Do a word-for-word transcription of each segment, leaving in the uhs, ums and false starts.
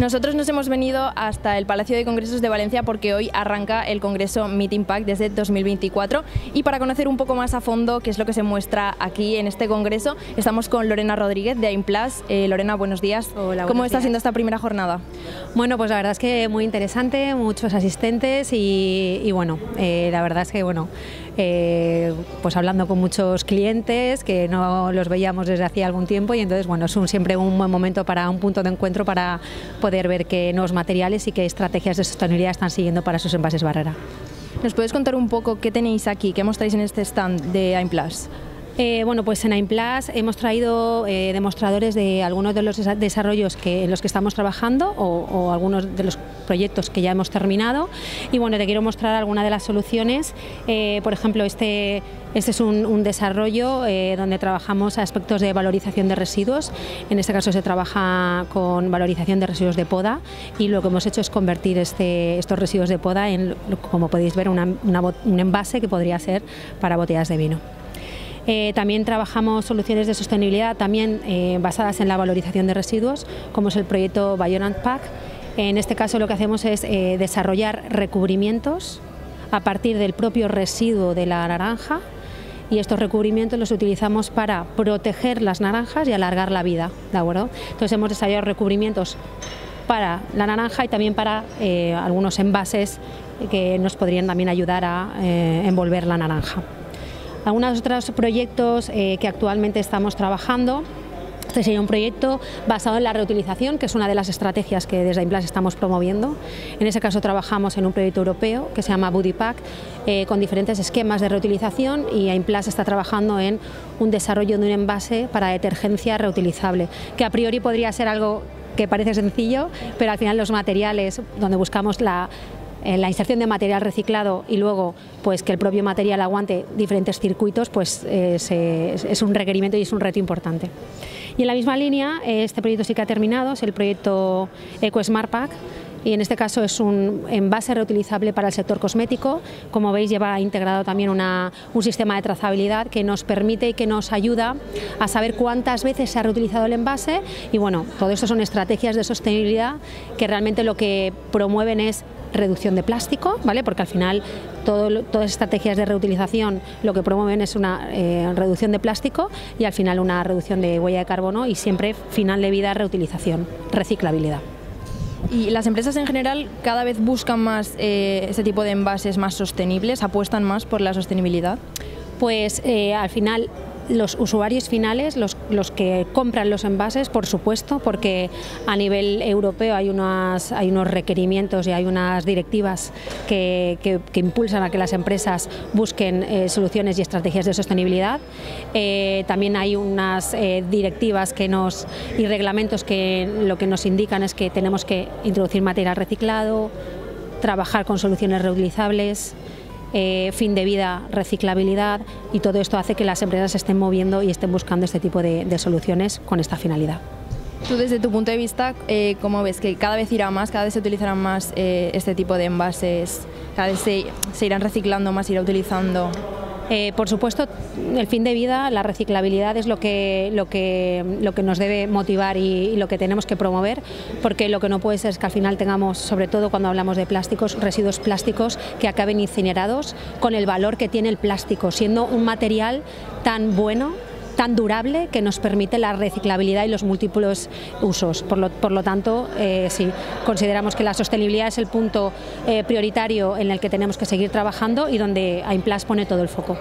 Nosotros nos hemos venido hasta el Palacio de Congresos de Valencia porque hoy arranca el Congreso Meet Impact desde dos mil veinticuatro, y para conocer un poco más a fondo qué es lo que se muestra aquí en este congreso estamos con Lorena Rodríguez de Aimplas. Eh, Lorena, buenos días. Hola, ¿Cómo buenos está días. siendo esta primera jornada? Bueno, pues la verdad es que muy interesante, muchos asistentes y, y bueno, eh, la verdad es que bueno, eh, pues hablando con muchos clientes que no los veíamos desde hacía algún tiempo, y entonces bueno, es un, siempre un buen momento para un punto de encuentro para poder ver qué nuevos materiales y qué estrategias de sostenibilidad están siguiendo para sus envases Barrera. ¿Nos puedes contar un poco qué tenéis aquí, qué mostráis en este stand de Aimplas? Eh, bueno, pues en Aimplas hemos traído eh, demostradores de algunos de los desarrollos que, en los que estamos trabajando o, o algunos de los proyectos que ya hemos terminado, y bueno, te quiero mostrar algunas de las soluciones. Eh, por ejemplo, este, este es un, un desarrollo eh, donde trabajamos aspectos de valorización de residuos. En este caso se trabaja con valorización de residuos de poda, y lo que hemos hecho es convertir este, estos residuos de poda en, como podéis ver, una, una, un envase que podría ser para botellas de vino. Eh, también trabajamos soluciones de sostenibilidad también eh, basadas en la valorización de residuos, como es el proyecto Bioland Pack. En este caso lo que hacemos es eh, desarrollar recubrimientos a partir del propio residuo de la naranja, y estos recubrimientos los utilizamos para proteger las naranjas y alargar la vida, ¿de acuerdo? Entonces hemos desarrollado recubrimientos para la naranja y también para eh, algunos envases que nos podrían también ayudar a eh, envolver la naranja. Algunos otros proyectos eh, que actualmente estamos trabajando. Este sería un proyecto basado en la reutilización, que es una de las estrategias que desde Aimplas estamos promoviendo. En ese caso trabajamos en un proyecto europeo que se llama Budipack, eh, con diferentes esquemas de reutilización, y Aimplas está trabajando en un desarrollo de un envase para detergencia reutilizable, que a priori podría ser algo que parece sencillo, pero al final los materiales donde buscamos la la inserción de material reciclado y luego pues que el propio material aguante diferentes circuitos, pues eh, se, es un requerimiento y es un reto importante. Y en la misma línea, este proyecto sí que ha terminado, es el proyecto Eco Smart Pack, y en este caso es un envase reutilizable para el sector cosmético. Como veis, lleva integrado también una, un sistema de trazabilidad que nos permite y que nos ayuda a saber cuántas veces se ha reutilizado el envase, y bueno, todo esto son estrategias de sostenibilidad que realmente lo que promueven es reducción de plástico, ¿vale? Porque al final todo, todas las estrategias de reutilización lo que promueven es una eh, reducción de plástico y al final una reducción de huella de carbono, y siempre final de vida reutilización, reciclabilidad. ¿Y las empresas en general cada vez buscan más eh, este tipo de envases más sostenibles, apuestan más por la sostenibilidad? Pues eh, al final los usuarios finales, los, los que compran los envases, por supuesto, porque a nivel europeo hay, unas, hay unos requerimientos y hay unas directivas que, que, que impulsan a que las empresas busquen eh, soluciones y estrategias de sostenibilidad. Eh, también hay unas eh, directivas que nos, y reglamentos que lo que nos indican es que tenemos que introducir material reciclado, trabajar con soluciones reutilizables, Eh, fin de vida, reciclabilidad, y todo esto hace que las empresas se estén moviendo y estén buscando este tipo de, de soluciones con esta finalidad. Tú, desde tu punto de vista, eh, ¿cómo ves que cada vez irá más, cada vez se utilizarán más eh, este tipo de envases, cada vez se, se irán reciclando más, irá utilizando? Eh, por supuesto, el fin de vida, la reciclabilidad es lo que, lo que, lo que nos debe motivar y, y lo que tenemos que promover, porque lo que no puede ser es que al final tengamos, sobre todo cuando hablamos de plásticos, residuos plásticos que acaben incinerados con el valor que tiene el plástico, siendo un material tan bueno, tan durable, que nos permite la reciclabilidad y los múltiples usos. Por lo, por lo tanto, eh, sí, consideramos que la sostenibilidad es el punto eh, prioritario en el que tenemos que seguir trabajando y donde Aimplas pone todo el foco.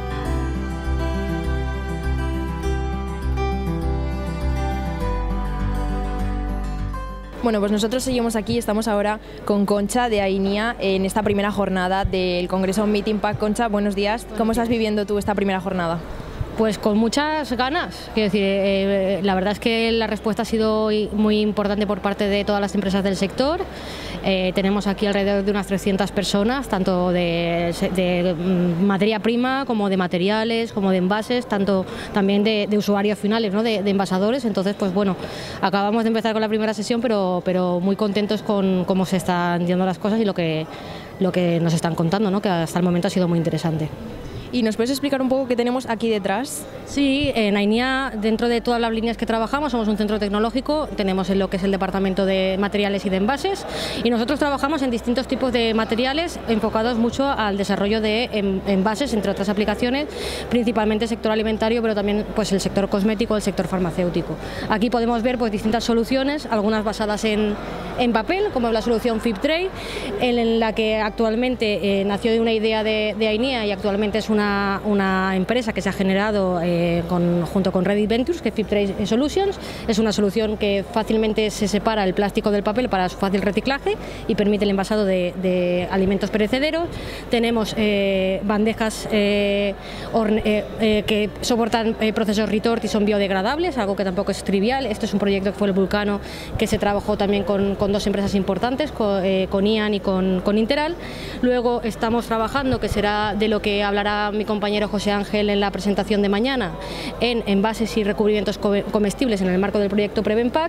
Bueno, pues nosotros seguimos aquí, estamos ahora con Concha de Ainia en esta primera jornada del Congreso Meet Impact. Concha, buenos días. ¿Cómo estás viviendo tú esta primera jornada? Pues con muchas ganas, quiero decir, eh, la verdad es que la respuesta ha sido muy importante por parte de todas las empresas del sector. Eh, tenemos aquí alrededor de unas trescientas personas, tanto de, de materia prima como de materiales, como de envases, tanto también de, de usuarios finales, ¿no? de, de envasadores. Entonces, pues bueno, acabamos de empezar con la primera sesión, pero, pero muy contentos con cómo se están yendo las cosas y lo que, lo que nos están contando, ¿no? Que hasta el momento ha sido muy interesante. ¿Y nos puedes explicar un poco qué tenemos aquí detrás? Sí, en Ainea, dentro de todas las líneas que trabajamos, somos un centro tecnológico, tenemos en lo que es el departamento de materiales y de envases, y nosotros trabajamos en distintos tipos de materiales enfocados mucho al desarrollo de envases, entre otras aplicaciones, principalmente el sector alimentario, pero también pues, el sector cosmético, el sector farmacéutico. Aquí podemos ver pues, distintas soluciones, algunas basadas en, en papel, como la solución FibTray, en la que actualmente eh, nació de una idea de, de Ainea y actualmente es una, una empresa que se ha generado eh, con, junto con Reddit Ventures, que es FibTray Solutions. Es una solución que fácilmente se separa el plástico del papel para su fácil reciclaje y permite el envasado de, de alimentos perecederos. Tenemos eh, bandejas eh, horne, eh, eh, que soportan eh, procesos retort y son biodegradables, algo que tampoco es trivial. Este es un proyecto que fue el Vulcano, que se trabajó también con, con dos empresas importantes, con, eh, con Ian y con, con Interal. Luego estamos trabajando, que será de lo que hablará mi compañero José Ángel en la presentación de mañana, en envases y recubrimientos comestibles en el marco del proyecto Prevenpack.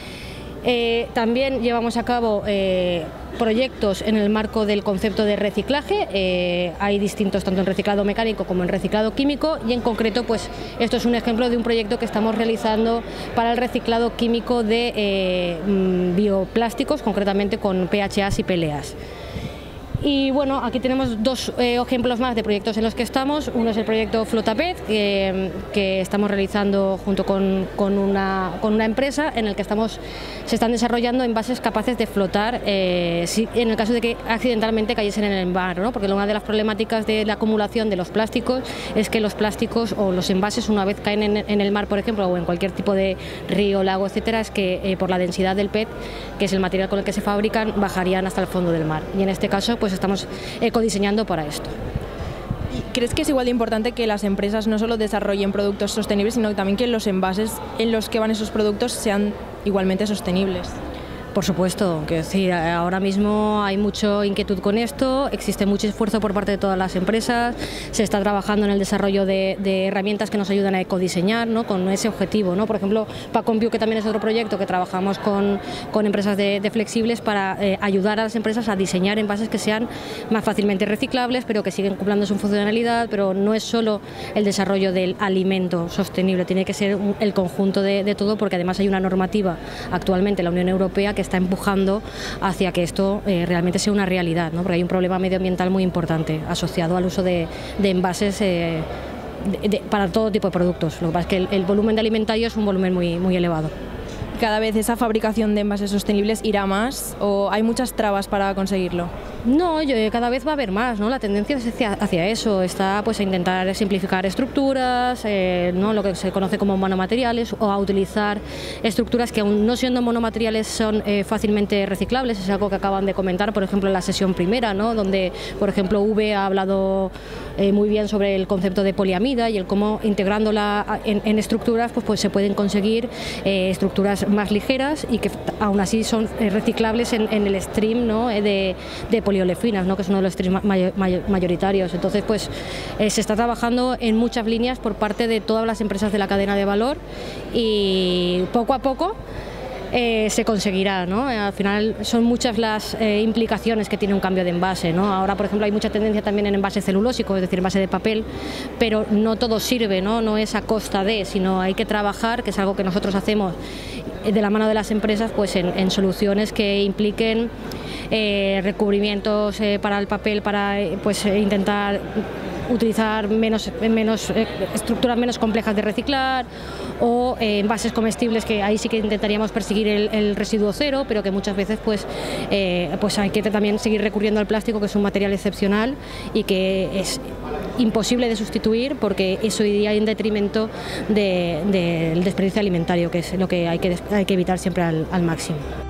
Eh, también llevamos a cabo eh, proyectos en el marco del concepto de reciclaje. Eh, hay distintos tanto en reciclado mecánico como en reciclado químico, y en concreto pues esto es un ejemplo de un proyecto que estamos realizando para el reciclado químico de eh, bioplásticos, concretamente con P H As y P L As. Y bueno, aquí tenemos dos eh, ejemplos más de proyectos en los que estamos. Uno es el proyecto FlotaPet, que, que estamos realizando junto con, con, una, con una empresa en el que estamos, se están desarrollando envases capaces de flotar eh, si, en el caso de que accidentalmente cayesen en el mar, ¿no? Porque una de las problemáticas de la acumulación de los plásticos es que los plásticos o los envases, una vez caen en, en el mar, por ejemplo, o en cualquier tipo de río, lago, etcétera, es que eh, por la densidad del P E T, que es el material con el que se fabrican, bajarían hasta el fondo del mar. Y en este caso, pues estamos ecodiseñando para esto. ¿Crees que es igual de importante que las empresas no solo desarrollen productos sostenibles, sino también que los envases en los que van esos productos sean igualmente sostenibles? Por supuesto, que sí, ahora mismo hay mucha inquietud con esto, existe mucho esfuerzo por parte de todas las empresas, se está trabajando en el desarrollo de, de herramientas que nos ayudan a ecodiseñar, ¿no? Con ese objetivo, ¿no? Por ejemplo, PackOnView, que también es otro proyecto que trabajamos con, con empresas de, de flexibles para eh, ayudar a las empresas a diseñar envases que sean más fácilmente reciclables, pero que siguen cumpliendo su funcionalidad. Pero no es solo el desarrollo del alimento sostenible, tiene que ser un, el conjunto de, de todo, porque además hay una normativa actualmente en la Unión Europea que está empujando hacia que esto eh, realmente sea una realidad, ¿no? Porque hay un problema medioambiental muy importante asociado al uso de, de envases eh, de, de, para todo tipo de productos. Lo que pasa es que el, el volumen de alimentario es un volumen muy, muy elevado. ¿Cada vez esa fabricación de envases sostenibles irá más o hay muchas trabas para conseguirlo? No, yo, cada vez va a haber más, ¿no? La tendencia es hacia, hacia eso, está pues a intentar simplificar estructuras, eh, ¿no? Lo que se conoce como monomateriales, o a utilizar estructuras que aún no siendo monomateriales son eh, fácilmente reciclables. Es algo que acaban de comentar, por ejemplo, en la sesión primera, ¿no? Donde, por ejemplo, V ha hablado eh, muy bien sobre el concepto de poliamida y el cómo integrándola en, en estructuras pues, pues se pueden conseguir eh, estructuras más ligeras y que aún así son eh, reciclables en, en el stream, ¿no? de, de poliolefinas, ¿no? Que es uno de los streams mayor, mayor, mayoritarios. Entonces, pues eh, se está trabajando en muchas líneas por parte de todas las empresas de la cadena de valor, y poco a poco Eh, se conseguirá, ¿no? Al final son muchas las eh, implicaciones que tiene un cambio de envase, ¿no? Ahora, por ejemplo, hay mucha tendencia también en envase celulósico, es decir, envase de papel, pero no todo sirve, ¿no? No es a costa de, sino hay que trabajar, que es algo que nosotros hacemos de la mano de las empresas, pues en, en soluciones que impliquen eh, recubrimientos eh, para el papel, para eh, pues eh, intentar utilizar menos, menos eh, estructuras menos complejas de reciclar, o eh, envases comestibles, que ahí sí que intentaríamos perseguir el, el residuo cero, pero que muchas veces pues, eh, pues hay que también seguir recurriendo al plástico, que es un material excepcional y que es imposible de sustituir, porque eso iría en detrimento de, de, del desperdicio alimentario, que es lo que hay que, hay que evitar siempre al, al máximo.